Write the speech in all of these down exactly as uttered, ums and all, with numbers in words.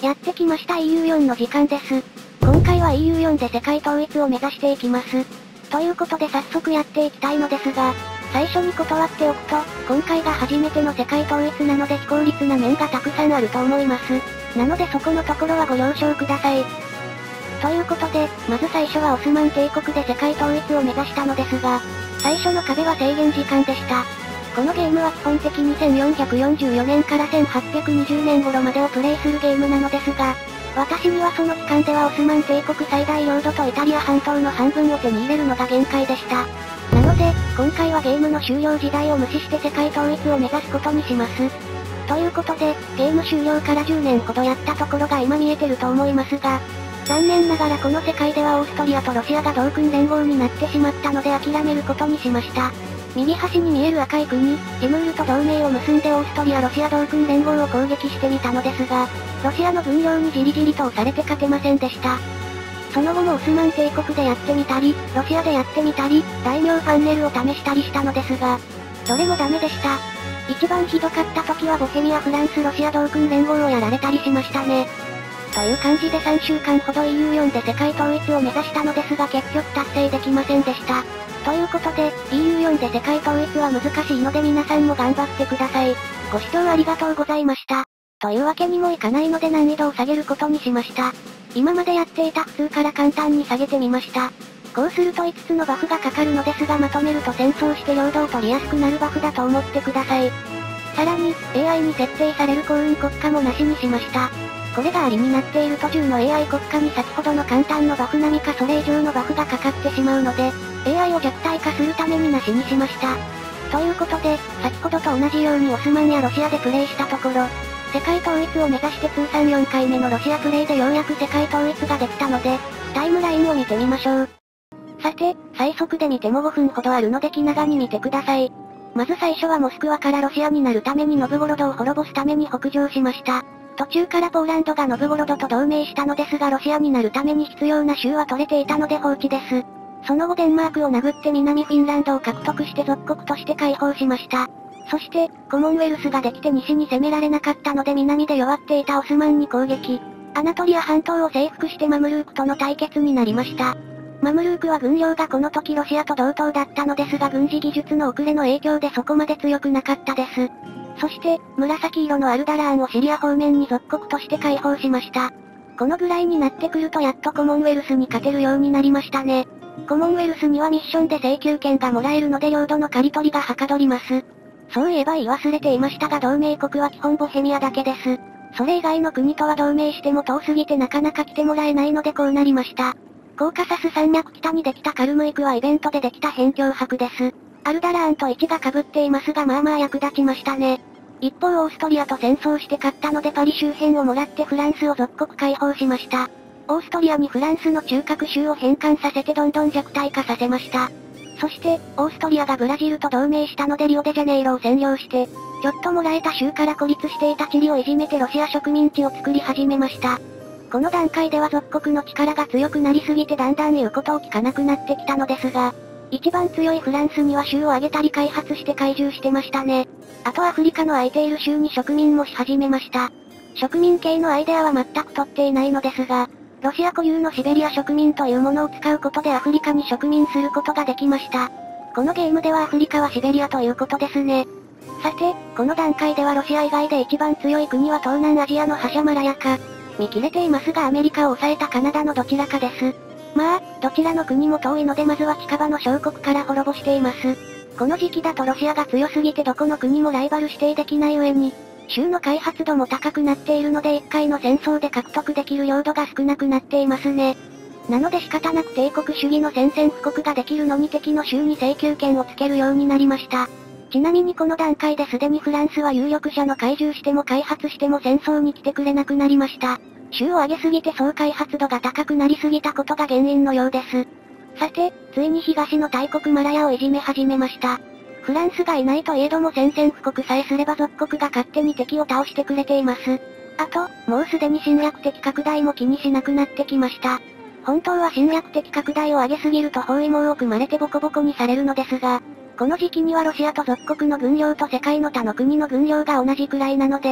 やってきました イーユーフォー の時間です。今回は イーユーフォー で世界統一を目指していきます。ということで早速やっていきたいのですが、最初に断っておくと、今回が初めての世界統一なので非効率な面がたくさんあると思います。なのでそこのところはご了承ください。ということで、まず最初はオスマン帝国で世界統一を目指したのですが、最初の壁は制限時間でした。このゲームは基本的にせんよんひゃくよんじゅうよねんからせんはっぴゃくにじゅうねん頃までをプレイするゲームなのですが、私にはその期間ではオスマン帝国最大領土とイタリア半島の半分を手に入れるのが限界でした。なので、今回はゲームの終了時代を無視して世界統一を目指すことにします。ということで、ゲーム終了からじゅうねんほどやったところが今見えてると思いますが、残念ながらこの世界ではオーストリアとロシアが同訓連合になってしまったので諦めることにしました。右端に見える赤い国、ティムールと同盟を結んでオーストリア・ロシア同訓連合を攻撃してみたのですが、ロシアの軍領にじりじりと押されて勝てませんでした。その後もオスマン帝国でやってみたり、ロシアでやってみたり、大名ファンネルを試したりしたのですが、どれもダメでした。一番ひどかった時はボヘミア・フランス・ロシア同訓連合をやられたりしましたね。という感じでさんしゅうかんほど イーユーフォー で世界統一を目指したのですが結局達成できませんでした。ということで、イーユーフォー で世界統一は難しいので皆さんも頑張ってください。ご視聴ありがとうございました。というわけにもいかないので難易度を下げることにしました。今までやっていた普通から簡単に下げてみました。こうするといつつのバフがかかるのですがまとめると戦争して領土を取りやすくなるバフだと思ってください。さらに、エーアイ に設定される幸運国家もなしにしました。これがありになっている途中の エーアイ 国家に先ほどの簡単のバフ並みかそれ以上のバフがかかってしまうので、エーアイ を弱体化するためになしにしました。ということで、先ほどと同じようにオスマンやロシアでプレイしたところ、世界統一を目指して通算よんかいめのロシアプレイでようやく世界統一ができたので、タイムラインを見てみましょう。さて、最速で見てもごふんほどあるので気長に見てください。まず最初はモスクワからロシアになるためにノブゴロドを滅ぼすために北上しました。途中からポーランドがノブゴロドと同盟したのですがロシアになるために必要な州は取れていたので放置です。その後デンマークを殴って南フィンランドを獲得して属国として解放しました。そして、コモンウェルスができて西に攻められなかったので南で弱っていたオスマンに攻撃。アナトリア半島を征服してマムルークとの対決になりました。マムルークは軍領がこの時ロシアと同等だったのですが軍事技術の遅れの影響でそこまで強くなかったです。そして、紫色のアルダラーンをシリア方面に属国として解放しました。このぐらいになってくるとやっとコモンウェルスに勝てるようになりましたね。コモンウェルスにはミッションで請求権がもらえるので領土の刈り取りがはかどります。そういえば言い忘れていましたが同盟国は基本ボヘミアだけです。それ以外の国とは同盟しても遠すぎてなかなか来てもらえないのでこうなりました。コーカサス山脈北にできたカルムイクはイベントでできた辺境博です。アルダラーンと位置が被っていますがまあまあ役立ちましたね。一方オーストリアと戦争して勝ったのでパリ周辺をもらってフランスを属国解放しました。オーストリアにフランスの中核州を返還させてどんどん弱体化させました。そして、オーストリアがブラジルと同盟したのでリオデジャネイロを占領して、ちょっともらえた州から孤立していたチリをいじめてロシア植民地を作り始めました。この段階では属国の力が強くなりすぎてだんだん言うことを聞かなくなってきたのですが、一番強いフランスには州を挙げたり開発して懐柔してましたね。あとアフリカの空いている州に植民もし始めました。植民系のアイデアは全く取っていないのですが、ロシア固有のシベリア植民というものを使うことでアフリカに植民することができました。このゲームではアフリカはシベリアということですね。さて、この段階ではロシア以外で一番強い国は東南アジアのハシャマラヤか。見切れていますがアメリカを抑えたカナダのどちらかです。まあ、どちらの国も遠いのでまずは近場の小国から滅ぼしています。この時期だとロシアが強すぎてどこの国もライバル指定できない上に、州の開発度も高くなっているのでいっかいの戦争で獲得できる領土が少なくなっていますね。なので仕方なく帝国主義の宣戦布告ができるのに敵の州に請求権をつけるようになりました。ちなみにこの段階ですでにフランスは有力者の懐柔しても開発しても戦争に来てくれなくなりました。州を上げすぎて総開発度が高くなりすぎたことが原因のようです。さて、ついに東の大国マラヤをいじめ始めました。フランスがいないといえども宣戦布告さえすれば属国が勝手に敵を倒してくれています。あと、もうすでに侵略的拡大も気にしなくなってきました。本当は侵略的拡大を上げすぎると包囲網を組まれてボコボコにされるのですが、この時期にはロシアと属国の軍領と世界の他の国の軍領が同じくらいなので、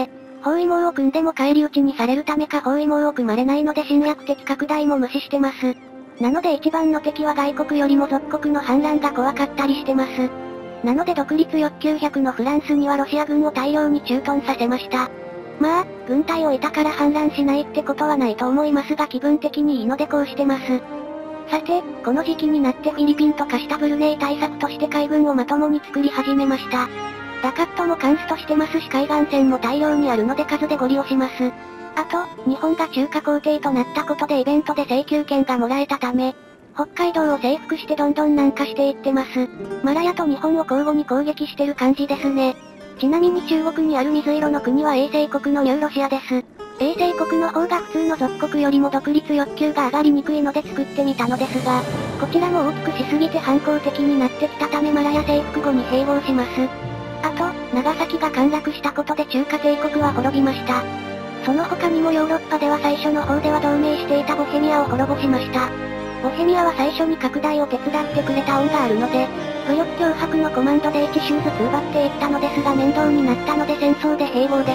包囲網を組んでも返り討ちにされるためか包囲網を組まれないので侵略的拡大も無視してます。なので一番の敵は外国よりも属国の反乱が怖かったりしてます。なので独立欲求ひゃくのフランスにはロシア軍を大量に駐屯させました。まあ、軍隊をいたから反乱しないってことはないと思いますが気分的にいいのでこうしてます。さて、この時期になってフィリピンと化したブルネイ対策として海軍をまともに作り始めました。ダカットもカンストしてますし海岸線も大量にあるので数でご利用します。あと、日本が中華皇帝となったことでイベントで請求権がもらえたため、北海道を征服してどんどん南下していってます。マラヤと日本を交互に攻撃してる感じですね。ちなみに中国にある水色の国は衛星国のニューロシアです。衛星国の方が普通の属国よりも独立欲求が上がりにくいので作ってみたのですが、こちらも大きくしすぎて反抗的になってきたためマラヤ征服後に併合します。あと、長崎が陥落したことで中華帝国は滅びました。その他にもヨーロッパでは最初の方では同盟していたボヘミアを滅ぼしました。ボヘミアは最初に拡大を手伝ってくれた恩があるので、武力脅迫のコマンドでいち州ずつ奪っていったのですが面倒になったので戦争で併合です。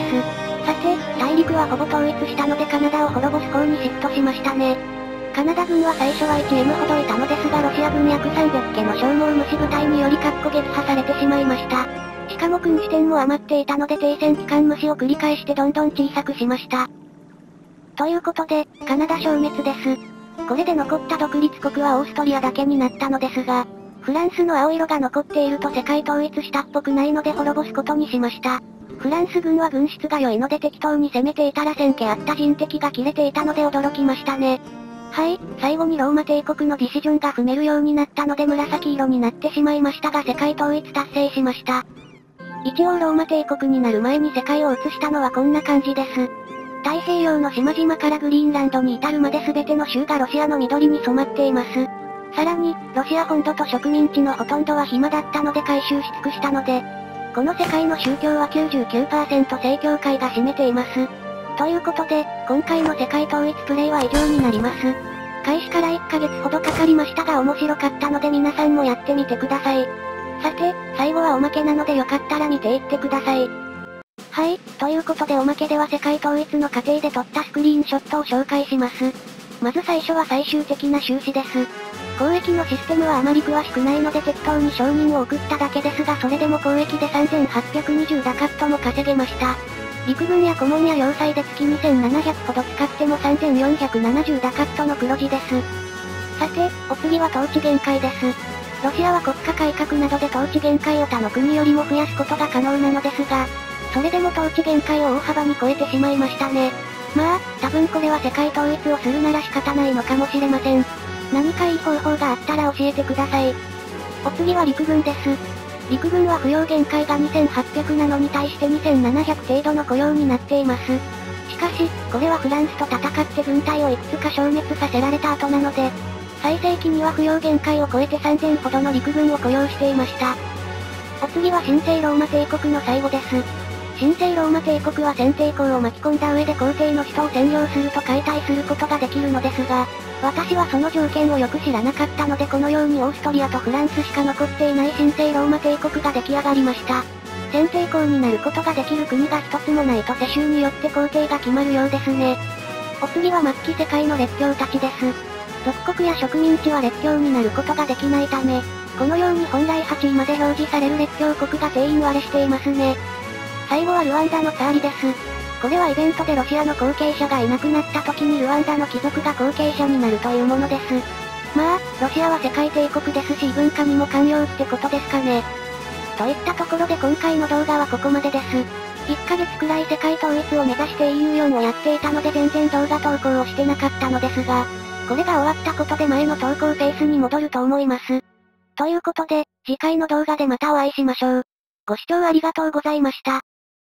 さて、大陸はほぼ統一したのでカナダを滅ぼす方にシフトしましたね。カナダ軍は最初は いちエム ほどいたのですがロシア軍約さんびゃくけの消耗無視部隊によりかっこ撃破されてしまいました。しかも軍事点も余っていたので停戦期間無視を繰り返してどんどん小さくしました。ということで、カナダ消滅です。これで残った独立国はオーストリアだけになったのですが、フランスの青色が残っていると世界統一したっぽくないので滅ぼすことにしました。フランス軍は軍質が良いので適当に攻めていたらせんけあった人敵が切れていたので驚きましたね。はい、最後にローマ帝国のディシジョンが踏めるようになったので紫色になってしまいましたが世界統一達成しました。一応ローマ帝国になる前に世界を移したのはこんな感じです。太平洋の島々からグリーンランドに至るまで全ての州がロシアの緑に染まっています。さらに、ロシア本土と植民地のほとんどは暇だったので回収し尽くしたので、この世界の宗教は きゅうじゅうきゅうパーセント 正教会が占めています。ということで、今回の世界統一プレイは以上になります。開始からいっかげつほどかかりましたが面白かったので皆さんもやってみてください。さて、最後はおまけなのでよかったら見ていってください。はい、ということでおまけでは世界統一の過程で撮ったスクリーンショットを紹介します。まず最初は最終的な収支です。交易のシステムはあまり詳しくないので適当に承認を送っただけですがそれでも交易でさんぜんはっぴゃくにじゅうダカットも稼げました。陸軍や顧問や要塞で月にせんななひゃくほど使ってもさんぜんよんひゃくななじゅうダカットの黒字です。さて、お次は統治限界です。ロシアは国家改革などで統治限界を他の国よりも増やすことが可能なのですが、それでも統治限界を大幅に超えてしまいましたね。まあ、多分これは世界統一をするなら仕方ないのかもしれません。何かいい方法があったら教えてください。お次は陸軍です。陸軍は扶養限界がにせんはっぴゃくなのに対してにせんななひゃく程度の雇用になっています。しかし、これはフランスと戦って軍隊をいくつか消滅させられた後なので、最盛期には扶養限界を超えてさんぜんほどの陸軍を雇用していました。お次は神聖ローマ帝国の最後です。神聖ローマ帝国は先帝公を巻き込んだ上で皇帝の首都を占領すると解体することができるのですが、私はその条件をよく知らなかったのでこのようにオーストリアとフランスしか残っていない神聖ローマ帝国が出来上がりました。先帝公になることができる国が一つもないと世襲によって皇帝が決まるようですね。お次は末期世界の列強たちです。属国や植民地は列強になることができないため、このように本来はちいまで表示される列強国が定員割れしていますね。最後はルワンダのツァーリです。これはイベントでロシアの後継者がいなくなった時にルワンダの貴族が後継者になるというものです。まあ、ロシアは世界帝国ですし異文化にも寛容ってことですかね。といったところで今回の動画はここまでです。いっかげつくらい世界統一を目指して イーユーフォー をやっていたので全然動画投稿をしてなかったのですが、これが終わったことで前の投稿ペースに戻ると思います。ということで、次回の動画でまたお会いしましょう。ご視聴ありがとうございました。